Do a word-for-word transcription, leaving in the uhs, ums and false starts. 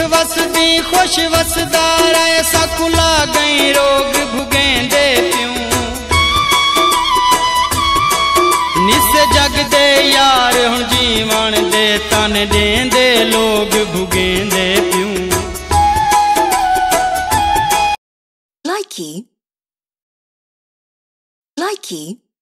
वसदी खुश वसदार ऐसा कुला गई रोग भुगेंदे प्यूं निस जग दे यार हुण जीवन दे तन देंदे लोग भुगेंदे प्यूं। Likey, likey.